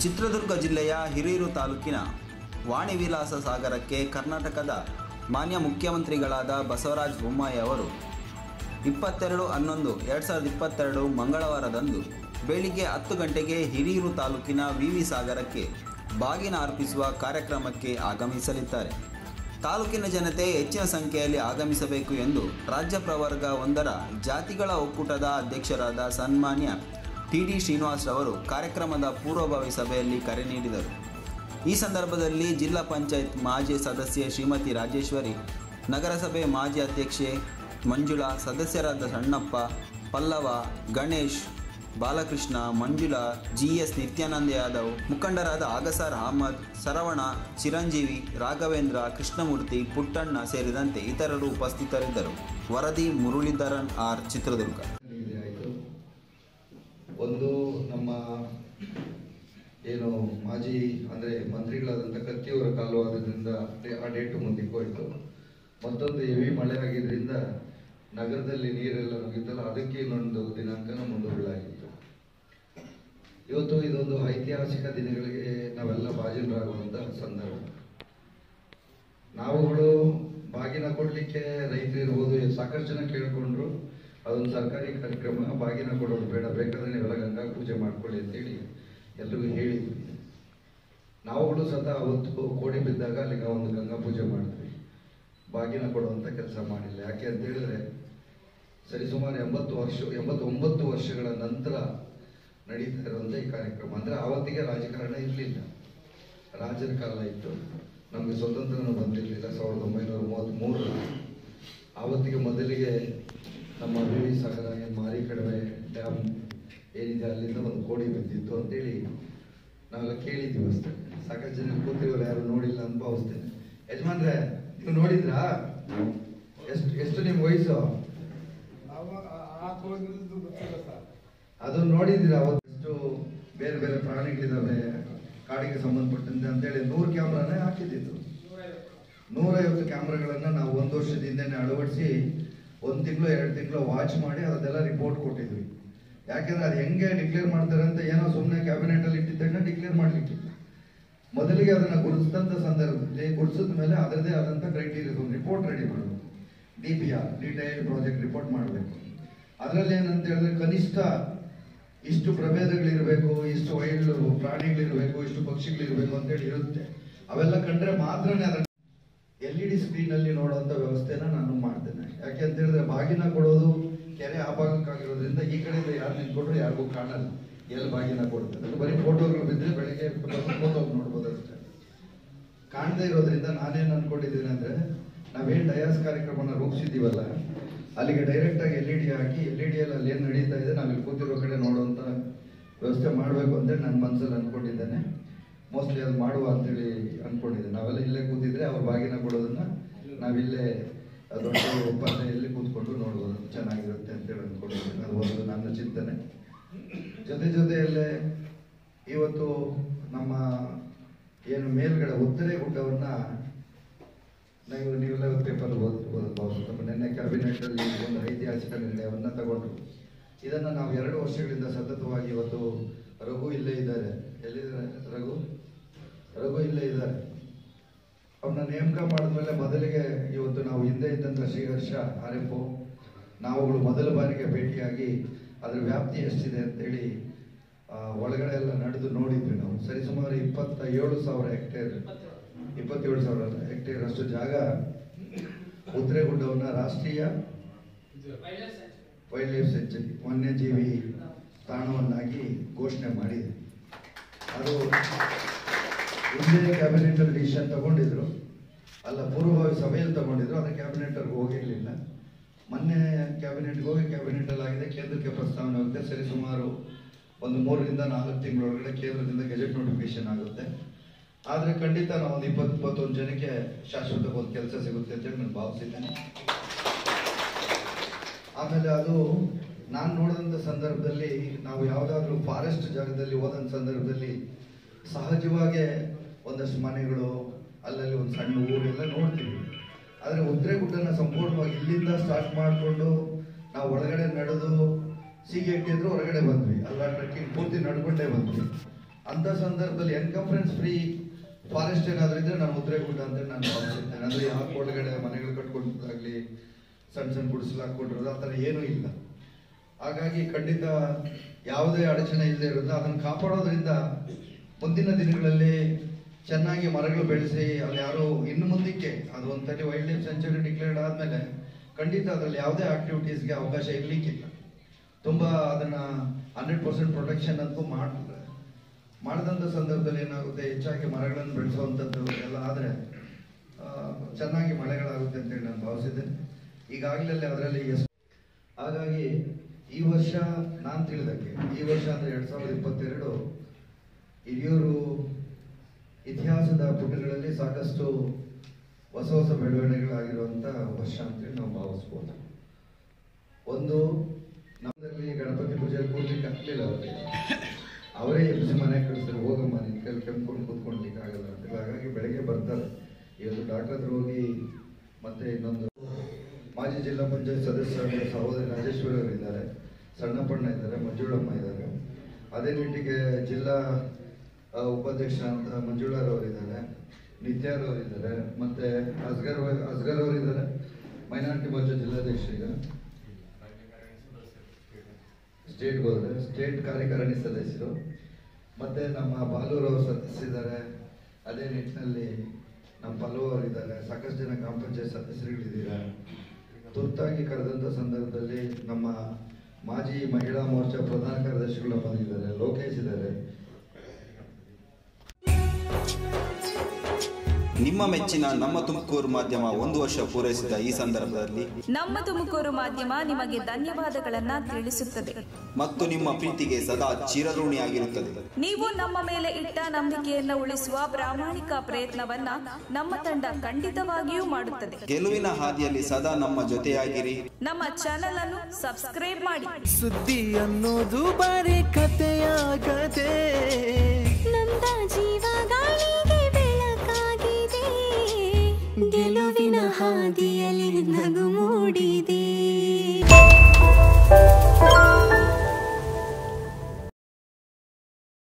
ಚಿತ್ರದುರ್ಗ ಜಿಲ್ಲೆಯ ಹಿರಿಯೂರು ತಾಲೂಕಿನ ವಾಣಿವಿಲಾಸ ಸಾಗರಕ್ಕೆ ಕರ್ನಾಟಕದ ಮಾನ್ಯ ಮುಖ್ಯಮಂತ್ರಿಗಳಾದ ಬಸವರಾಜ ಬೊಮ್ಮಾಯಿ ಅವರು 22/11/2022 ಮಂಗಳವಾರದಂದು ಬೆಳಿಗ್ಗೆ 10 ಗಂಟೆಗೆ ಹಿರಿಯೂರು ತಾಲೂಕಿನ ವಿವಿ ಸಾಗರಕ್ಕೆ ಬಾಗಿನ ಅರ್ಪಿಸುವ ಕಾರ್ಯಕ್ರಮಕ್ಕೆ ಆಗಮಿಸಲಿದ್ದಾರೆ. ತಾಲೂಕಿನ ಜನತೆ ಹೆಚ್ಚಿನ ಸಂಖ್ಯೆಯಲ್ಲಿ ಆಗಮಿಸಬೇಕು ಎಂದು ರಾಜ್ಯ ಪ್ರವರ್ಗ 1ರ ಜಾತಿಗಳ ಒಕ್ಕೂಟದ ಅಧ್ಯಕ್ಷರಾದ ಸನ್ಮಾನ್ಯ ಟಿ.ಡಿ. ಶ್ರೀನಿವಾಸ್ ಅವರು ಕಾರ್ಯಕ್ರಮದ ಪೂರ್ವಭಾವಿ ಸಭೆಯಲ್ಲಿ ಕರೆ ನೀಡಿದರು. ಈ ಸಂದರ್ಭದಲ್ಲಿ ಜಿಲ್ಲಾ ಪಂಚಾಯತ್ ಮಾಜಿ ಸದಸ್ಯೆ ಶ್ರೀಮತಿ ರಾಜೇಶ್ವರಿ, ನಗರಸಭೆ ಮಾಜಿ ಅಧ್ಯಕ್ಷೆ ಮಂಜುಳಾ, ಸದಸ್ಯರಾದ ಸಣ್ಣಪ್ಪ, ಪಲ್ಲವ, ಗಣೇಶ್, ಬಾಲಕೃಷ್ಣ, ಮಂಜುಳಾ, ಜಿ.ಎಸ್. ನಿತ್ಯಾನಂದ ಯಾದವ್, ಮುಖಂಡರಾದ ಆಗಸಾರ್ ಅಹಮದ್, ಸರವಣ, ಚಿರಂಜೀವಿ, ರಾಘವೇಂದ್ರ, ಕೃಷ್ಣಮೂರ್ತಿ, ಪುಟ್ಟಣ್ಣ ಸೇರಿದಂತೆ ಇತರರು ಉಪಸ್ಥಿತರಿದ್ದರು. ವರದಿ ಮುರಳೀಧರನ್ ಆರ್, ಚಿತ್ರದುರ್ಗ. ಒಂದು ನಮ್ಮ ಏನು ಮಾಜಿ ಅಂದರೆ ಮಂತ್ರಿಗಳಾದಂಥ ಕತ್ತಿಯವರ ಕಾಲವಾದ್ರಿಂದ ಆ ಡೇಟು ಮುಂದಕ್ಕೆ ಹೋಯಿತು. ಮತ್ತೊಂದು ಹೆವಿ ಮಳೆ ಆಗಿದ್ದರಿಂದ ನಗರದಲ್ಲಿ ನೀರೆಲ್ಲ ನುಗ್ಗಿತ್ತಲ್ಲ, ಅದಕ್ಕೆ ಇನ್ನೊಂದು ದಿನಾಂಕನ ಮುಂದೂಡಲಾಗಿತ್ತು. ಇವತ್ತು ಇದೊಂದು ಐತಿಹಾಸಿಕ ದಿನಗಳಿಗೆ ನಾವೆಲ್ಲ ಭಾಜನರಾಗುವಂಥ ಸಂದರ್ಭ. ನಾವುಗಳು ಬಾಗಿನ ಕೊಡಲಿಕ್ಕೆ ರೈತರು ಇರ್ಬೋದು, ಸಾಕಷ್ಟು ಜನ ಕೇಳಿಕೊಂಡ್ರು ಅದೊಂದು ಸರ್ಕಾರಿ ಕಾರ್ಯಕ್ರಮ, ಬಾಗಿನ ಕೊಡೋದು ಬೇಡ, ಬೇಕಾದ್ರೆ ನೀವೆಲ್ಲ ಗಂಗಾ ಪೂಜೆ ಮಾಡ್ಕೊಳ್ಳಿ ಅಂತೇಳಿ ಎಲ್ರಿಗೂ ಹೇಳಿದ್ವಿ. ನಾವುಗಳು ಸತ ಅವತ್ತು ಕೋಡಿ ಬಿದ್ದಾಗ ಅಲ್ಲಿಗೆ ಒಂದು ಗಂಗಾ ಪೂಜೆ ಮಾಡಿದ್ವಿ, ಬಾಗಿನ ಕೊಡುವಂಥ ಕೆಲಸ ಮಾಡಿಲ್ಲ. ಯಾಕೆ ಅಂತ ಹೇಳಿದ್ರೆ ಸರಿಸುಮಾರು 89 ವರ್ಷಗಳ ನಂತರ ನಡೀತಾ ಇರುವಂಥ ಈ ಕಾರ್ಯಕ್ರಮ. ಅಂದರೆ ಆವತ್ತಿಗೆ ರಾಜಕಾರಣ ಇರಲಿಲ್ಲ, ರಾಜರ ಕಾಲ ಇತ್ತು, ನಮಗೆ ಸ್ವತಂತ್ರನೂ ಬಂದಿರಲಿಲ್ಲ. 1933 ಆವತ್ತಿಗೆ ಮೊದಲಿಗೆ ನಮ್ಮ ವಿವಿ ಸಾಗರ ಏನು ಮಾರಿಕಡಿಮೆ ಡ್ಯಾಮ್ ಏನಿದೆ ಅಲ್ಲಿಂದ ಒಂದು ಕೋಡಿ ಬಿದ್ದಿತ್ತು ಅಂತೇಳಿ ನಾವೆಲ್ಲ ಕೇಳಿದ್ದೀವಿ ಅಷ್ಟೇ. ಸಾಕಷ್ಟು ಜನ ಕೂತಿರೋರು ಯಾರು ನೋಡಿಲ್ಲ ಅಂತ ಭಾವಿಸ್ತೇನೆ. ಯಜಮಾನ್ರೆ, ನೀವು ನೋಡಿದ್ರಾ? ಎಷ್ಟು ನಿಮ್ಮ ವಯಸ್ಸು? ಅದು ನೋಡಿದ್ದೀರಾ? ಅವತ್ತು ಬೇರೆ ಬೇರೆ ಪ್ರಾಣಿಗಳಿದ್ದಾವೆ ಕಾಡಿಗೆ ಸಂಬಂಧಪಟ್ಟಂತೆ ಅಂತೇಳಿ 100 ಕ್ಯಾಮ್ರಾನೇ ಹಾಕಿದ್ದು. 150 ಕ್ಯಾಮ್ರಾಗಳನ್ನು ನಾವು 1 ವರ್ಷದ ಹಿಂದೆನೇ ಅಳವಡಿಸಿ 1 ತಿಂಗಳು 2 ತಿಂಗಳು ವಾಚ್ ಮಾಡಿ ಅದೆಲ್ಲ ರಿಪೋರ್ಟ್ ಕೊಟ್ಟಿದ್ವಿ. ಯಾಕೆಂದ್ರೆ ಅದು ಹೆಂಗೆ ಡಿಕ್ಲೇರ್ ಮಾಡ್ತಾರೆ ಅಂತ ಏನೋ ಸುಮ್ಮನೆ ಕ್ಯಾಬಿನೆಟಲ್ಲಿ ಇಟ್ಟಿದ್ದನ್ನ ಡಿಕ್ಲೇರ್ ಮಾಡಲಿಕ್ಕಿಲ್ಲ. ಮೊದಲಿಗೆ ಅದನ್ನು ಗುರುತಿಸಿದಂಥ ಸಂದರ್ಭದಲ್ಲಿ ಗುರುತಿಸಿದ ಮೇಲೆ ಅದರದೇ ಆದಂಥ ಕ್ರೈಟೀರಿಯಾಸ್ ಒಂದು ರಿಪೋರ್ಟ್ ರೆಡಿ ಮಾಡಬೇಕು. DPR, ಡೀಟೈಲ್ಡ್ ಪ್ರಾಜೆಕ್ಟ್ ರಿಪೋರ್ಟ್ ಮಾಡಬೇಕು. ಅದರಲ್ಲಿ ಏನಂತ ಹೇಳಿದ್ರೆ ಕನಿಷ್ಠ ಇಷ್ಟು ಪ್ರಭೇದಗಳಿರಬೇಕು, ಇಷ್ಟು ವೈಲ್ಡ್ ಪ್ರಾಣಿಗಳಿರಬೇಕು, ಇಷ್ಟು ಪಕ್ಷಿಗಳಿರಬೇಕು ಅಂತೇಳಿ ಇರುತ್ತೆ. ಅವೆಲ್ಲ ಕಂಡ್ರೆ ಮಾತ್ರನೇ ಅದನ್ನು LED ಸ್ಕ್ರೀನಲ್ಲಿ ನೋಡುವಂಥ ವ್ಯವಸ್ಥೆನ ನಾನು ಮಾಡ್ತೇನೆ. ಯಾಕೆ ಅಂತ ಹೇಳಿದ್ರೆ ಬಾಗಿನ ಕೊಡೋದು ಕೆರೆ ಆ ಭಾಗಕ್ಕಾಗಿರೋದ್ರಿಂದ ಈ ಕಡೆಯಿಂದ ಯಾರು ನಿಂತ್ಕೊಂಡ್ರು ಯಾರಿಗೂ ಕಾಣಲ್ಲ ಎಲ್ಲಿ ಬಾಗಿನ ಕೊಡ್ತಾರೆ. ಬರೀ ಫೋಟೋಗಳು ಬಿದ್ದರೆ ಬೆಳಗ್ಗೆ ಫೋಟೋ ನೋಡ್ಬೋದು ಅಷ್ಟೇ. ಕಾಣದೇ ಇರೋದ್ರಿಂದ ನಾನೇನು ಅನ್ಕೊಂಡಿದ್ದೀನಿ ಅಂದರೆ ನಾವೇನು ಡಯಾಸ್ ಕಾರ್ಯಕ್ರಮನ ರೂಪಿಸಿದ್ದೀವಲ್ಲ ಅಲ್ಲಿಗೆ ಡೈರೆಕ್ಟಾಗಿ LED ಹಾಕಿ LED ಅಲ್ಲಿ ಏನು ನಡೀತಾ ಇದೆ ನಾವಿಲ್ಲಿ ಕೂತಿರೋ ಕಡೆ ನೋಡುವಂಥ ವ್ಯವಸ್ಥೆ ಮಾಡಬೇಕು ಅಂತೇಳಿ ನನ್ನ ಮನಸ್ಸಲ್ಲಿ ಅಂದ್ಕೊಂಡಿದ್ದೇನೆ. ಮೋಸ್ಟ್ಲಿ ಅದು ಮಾಡುವ ಅಂತೇಳಿ ಅಂದ್ಕೊಂಡಿದ್ದೆ. ನಾವೆಲ್ಲ ಇಲ್ಲೇ ಕೂತಿದ್ರೆ ಅವ್ರ ಬಾಗಿನ ಕೊಡೋದನ್ನ ನಾವಿಲ್ಲೇ ದೊಡ್ಡ ಒಪ್ಪಂದೆಯಲ್ಲಿ ಕೂತ್ಕೊಂಡು ನೋಡ್ಬೋದು, ಚೆನ್ನಾಗಿರುತ್ತೆ ಅಂತೇಳಿ ಅಂದ್ಕೊಂಡಿದ್ದೀನಿ. ಅದು ಒಂದು ನನ್ನ ಚಿಂತನೆ. ಜೊತೆಯಲ್ಲೇ ಇವತ್ತು ನಮ್ಮ ಏನು ಮೇಲ್ಗಡೆ ಉತ್ತರೆ ಗುಡ್ಡವನ್ನು ನೀವೆಲ್ಲ ಪೇಪರ್ ಓದ್ಬೋದು. ನಿನ್ನೆ ಕ್ಯಾಬಿನೆಟಲ್ಲಿ ಒಂದು ಐತಿಹಾಸಿಕ ನಿರ್ಣಯವನ್ನು ತಗೊಂಡ್ರು. ಇದನ್ನು ನಾವು 2 ವರ್ಷಗಳಿಂದ ಸತತವಾಗಿ ಇವತ್ತು ರಘು ಇಲ್ಲೇ ಇದ್ದಾರೆ. ಎಲ್ಲಿದ್ದಾರೆ ರಘು ಇಲ್ಲೇ ಇದ್ದಾರೆ. ಅವ್ರನ್ನ ನೇಮಕ ಮಾಡಿದ್ಮೇಲೆ ಮೊದಲಿಗೆ ಇವತ್ತು ನಾವು ಹಿಂದೆ ಇದ್ದಂಥ ಶ್ರೀಹರ್ಷ RFO ನಾವುಗಳು ಮೊದಲ ಬಾರಿಗೆ ಭೇಟಿಯಾಗಿ ಅದರ ವ್ಯಾಪ್ತಿ ಎಷ್ಟಿದೆ ಅಂತೇಳಿ ಒಳಗಡೆ ಎಲ್ಲ ನಡೆದು ನೋಡಿದ್ವಿ. ನಾವು ಸರಿಸುಮಾರು 27,000 ಹೆಕ್ಟೇರ್ ಅಷ್ಟು ಜಾಗ ಉತ್ತರೆಗುಡ್ಡವನ್ನು ರಾಷ್ಟ್ರೀಯ ವೈಲ್ಡ್ ಲೈಫ್ ಸೆಂಚುರಿ, ವನ್ಯಜೀವಿ ತಾಣವನ್ನಾಗಿ ಘೋಷಣೆ ಮಾಡಿದೆ. ಅದು ಹಿಂದೆ ಕ್ಯಾಬಿನೆಟಲ್ಲಿ ಡಿಸಿಷನ್ ತಗೊಂಡಿದ್ರು, ಅಲ್ಲ ಪೂರ್ವಭಾವಿ ಸಭೆಯಲ್ಲಿ ತಗೊಂಡಿದ್ರು. ಅದು ಕ್ಯಾಬಿನೆಟ್ಗೆ ಹೋಗಿರಲಿಲ್ಲ. ಮೊನ್ನೆ ಕ್ಯಾಬಿನೆಟ್ಗೆ ಹೋಗಿ ಕ್ಯಾಬಿನೆಟಲ್ಲಿ ಆಗಿದೆ, ಕೇಂದ್ರಕ್ಕೆ ಪ್ರಸ್ತಾವನೆ ಆಗುತ್ತೆ. ಸರಿಸುಮಾರು ಒಂದು 3 ರಿಂದ 4 ತಿಂಗಳೊಳಗಡೆ ಕೇಂದ್ರದಿಂದ ಗೆಜೆಟ್ ನೋಟಿಫಿಕೇಶನ್ ಆಗುತ್ತೆ. ಆದರೆ ಖಂಡಿತ ನಾವು ಒಂದು 20-21 ಜನಕ್ಕೆ ಶಾಶ್ವತ ಒಂದು ಕೆಲಸ ಸಿಗುತ್ತೆ ಅಂತೇಳಿ ನಾನು ಭಾವಿಸಿದ್ದೇನೆ. ಆಮೇಲೆ ಅದು ನಾನು ನೋಡಿದಂಥ ಸಂದರ್ಭದಲ್ಲಿ ನಾವು ಯಾವುದಾದ್ರೂ ಫಾರೆಸ್ಟ್ ಜಾಗದಲ್ಲಿ ಹೋದಂಥ ಸಂದರ್ಭದಲ್ಲಿ ಸಹಜವಾಗಿ ಒಂದಷ್ಟು ಮನೆಗಳು ಅಲ್ಲಲ್ಲಿ ಒಂದು ಸಣ್ಣ ಊರೆಲ್ಲ ನೋಡ್ತೀವಿ. ಆದರೆ ಉತ್ತರೆಗುಡ್ಡನ ಸಂಪೂರ್ಣವಾಗಿ ಇಲ್ಲಿಂದ ಸ್ಟಾರ್ಟ್ ಮಾಡಿಕೊಂಡು ನಾವು ಒಳಗಡೆ ನಡೆದು ಸೀಗೆ ಇಟ್ಟಿದ್ರು ಹೊರಗಡೆ ಬಂದ್ವಿ. ಅಲ್ಲ ಟ್ರೆಕ್ಕಿಂಗ್ ಪೂರ್ತಿ ನಡ್ಕೊಂಡೇ ಬಂದ್ವಿ. ಅಂತ ಸಂದರ್ಭದಲ್ಲಿ ಎನ್ಕಂಫರೆನ್ಸ್ ಫ್ರೀ ಫಾರೆಸ್ಟ್ ಏನಾದ್ರೂ ಇದ್ರೆ ನಾನು ಉದ್ರೇಗುಡ್ಡ ಅಂತ ನಾನು ಭಾವಿಸುತ್ತೇನೆ. ಅಂದ್ರೆ ಯಾವ ಒಳಗಡೆ ಮನೆಗಳು ಕಟ್ಕೊಂಡಾಗ್ಲಿ ಸಣ್ಣ ಸಣ್ಣ ಗುಡಿಸಲು ಹಾಕೊಂಡಿರೋದು ಆ ಥರ ಏನೂ ಇಲ್ಲ. ಹಾಗಾಗಿ ಖಂಡಿತ ಯಾವುದೇ ಅಡಚಣೆ ಇಲ್ಲದೆ ಇರೋದು ಅದನ್ನು ಕಾಪಾಡೋದ್ರಿಂದ ಮುಂದಿನ ದಿನಗಳಲ್ಲಿ ಚೆನ್ನಾಗಿ ಮರಗಳು ಬೆಳೆಸಿ ಅಲ್ಲಿ ಯಾರು ಇನ್ನು ಮುಂದಕ್ಕೆ ಅದು ಒಂದ್ಸರಿ ವೈಲ್ಡ್ ಲೈಫ್ ಸೆಂಚುರಿ ಡಿಕ್ಲೇರ್ಡ್ ಆದ್ಮೇಲೆ ಖಂಡಿತ ಅದರಲ್ಲಿ ಯಾವುದೇ ಆಕ್ಟಿವಿಟೀಸ್ಗೆ ಅವಕಾಶ ಇರ್ಲಿಕ್ಕಿಲ್ಲ. ತುಂಬಾ ಅದನ್ನ 100% ಪ್ರೊಟೆಕ್ಷನ್ ಅಂತೂ ಮಾಡಿದಂಥ ಸಂದರ್ಭದಲ್ಲಿ ಏನಾಗುತ್ತೆ, ಹೆಚ್ಚಾಗಿ ಮರಗಳನ್ನು ಬೆಳೆಸುವಂಥದ್ದು ಎಲ್ಲ ಆದರೆ ಚೆನ್ನಾಗಿ ಮಳೆಗಳಾಗುತ್ತೆ ಅಂತೇಳಿ ನಾನು ಭಾವಿಸಿದ್ದೇನೆ. ಈಗಾಗಲೇ ಅದರಲ್ಲಿ ಹಾಗಾಗಿ ಈ ವರ್ಷ ನಾನು ತಿಳಿದಕ್ಕೆ ಈ ವರ್ಷ ಅಂದರೆ 2022 ಹಿರಿಯೂರು ಇತಿಹಾಸದ ಪುಟಗಳಲ್ಲಿ ಸಾಕಷ್ಟು ಹೊಸ ಹೊಸ ಬೆಳವಣಿಗೆಗಳಾಗಿರುವಂಥ ವರ್ಷ ಅಂತೇಳಿ ನಾವು ಭಾವಿಸ್ಬೋದು. ಒಂದು ನಮ್ಮದಲ್ಲಿ ಗಣಪತಿ ಪೂಜೆಯಲ್ಲಿ ಕೂರ್ಲಿಕ್ಕೆ ಆಗ್ಲಿಲ್ಲ ಅವರೇ ಎಬ್ಸಿ ಮನೆ ಕಳಿಸ್ತಾರೆ, ಹೋಗಮ್ಮ ನಿನ್ ಕೈಲಿ ಕೆಂಪ್ಕೊಂಡು ಕೂತ್ಕೊಳ್ಲಿಕ್ಕೆ ಆಗಲ್ಲ ಅಂತ. ಹಾಗಾಗಿ ಬೆಳಗ್ಗೆ ಬರ್ತಾರೆ. ಇವತ್ತು ಡಾಕ್ಟರ್ ಹತ್ರ ಹೋಗಿ ಮತ್ತೆ ಇನ್ನೊಂದು ಮಾಜಿ ಜಿಲ್ಲಾ ಪಂಚಾಯತ್ ಸದಸ್ಯರಾದ ಸಹೋದರಿ ರಾಜೇಶ್ವರಿ ಅವರು ಇದ್ದಾರೆ, ಸಣ್ಣಪ್ಪಣ್ಣ ಇದ್ದಾರೆ, ಮಂಜುಳಮ್ಮ ಇದ್ದಾರೆ. ಅದೇ ನಿಟ್ಟಿಗೆ ಜಿಲ್ಲಾ ಉಪಾಧ್ಯಕ್ಷ ಅಂತ ಮಂಜುಳಾರವರು ಇದ್ದಾರೆ, ನಿತ್ಯಾರವರು ಇದ್ದಾರೆ, ಮತ್ತೆ ಅಸ್ಗರ್ ಅವರು ಇದ್ದಾರೆ, ಮೈನಾರಿಟಿ ಮೋರ್ಚಾ ಜಿಲ್ಲಾಧ್ಯಕ್ಷರಿಗೆ, ಸ್ಟೇಟ್ಗೆ ಹೋದರೆ ಸ್ಟೇಟ್ ಕಾರ್ಯಕಾರಿಣಿ ಸದಸ್ಯರು, ಮತ್ತೆ ನಮ್ಮ ಬಾಲೂರವರು ಸದಸ್ಯರಿದ್ದಾರೆ. ಅದೇ ನಿಟ್ಟಿನಲ್ಲಿ ನಮ್ಮ ಪಲ್ಲವರು ಇದ್ದಾರೆ, ಸಾಕಷ್ಟು ಜನ ಗ್ರಾಮ ಪಂಚಾಯತ್ ಸದಸ್ಯರುಗಳಿದ್ದೀರಾ. ತುರ್ತಾಗಿ ಕರೆದಂಥ ಸಂದರ್ಭದಲ್ಲಿ ನಮ್ಮ ಮಾಜಿ ಮಹಿಳಾ ಮೋರ್ಚಾ ಪ್ರಧಾನ ಕಾರ್ಯದರ್ಶಿಗಳು ಬಂದಿದ್ದಾರೆ, ಲೋಕೇಶ್ ಇದ್ದಾರೆ. ನಿಮ್ಮ ಮೆಚ್ಚಿನ ನಮ್ಮ ತುಮಕೂರು ಮಾಧ್ಯಮ 1 ವರ್ಷ ಪೂರೈಸಿದ ಈ ಸಂದರ್ಭದಲ್ಲಿ ನಮ್ಮ ತುಮಕೂರು ಮಾಧ್ಯಮ ನಿಮಗೆ ಧನ್ಯವಾದಗಳನ್ನ ತಿಳಿಸುತ್ತದೆ ಮತ್ತು ನಿಮ್ಮ ಪ್ರೀತಿಗೆ ಸದಾ ಚಿರಋಣಿಯಾಗಿರುತ್ತದೆ. ನೀವು ನಮ್ಮ ಮೇಲೆ ಇಟ್ಟ ನಂಬಿಕೆಯನ್ನು ಉಳಿಸುವ ಪ್ರಾಮಾಣಿಕ ಪ್ರಯತ್ನವನ್ನ ನಮ್ಮ ತಂಡ ಖಂಡಿತವಾಗಿಯೂ ಮಾಡುತ್ತದೆ. ಗೆಲುವಿನ ಹಾದಿಯಲ್ಲಿ ಸದಾ ನಮ್ಮ ಜೊತೆಯಾಗಿರಿ. ನಮ್ಮ ಚಾನೆಲ್ ಅನ್ನು ಸಬ್ಸ್ಕ್ರೈಬ್ ಮಾಡಿ. ಸುದ್ದಿ ಅನ್ನೋದು ಬರೀ ಕಥೆಯಾಗದೆ